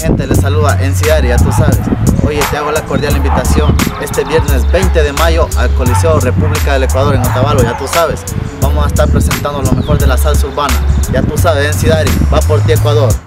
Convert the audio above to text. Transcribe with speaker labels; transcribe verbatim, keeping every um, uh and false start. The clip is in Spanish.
Speaker 1: gente? Les saluda Enciari, ya tú sabes. Oye, te hago la cordial invitación este viernes veinte de mayo al Coliseo República del Ecuador en Otavalo, ya tú sabes. Vamos a estar presentando lo mejor de la salsa urbana, ya tú sabes, Enciari, va por ti Ecuador.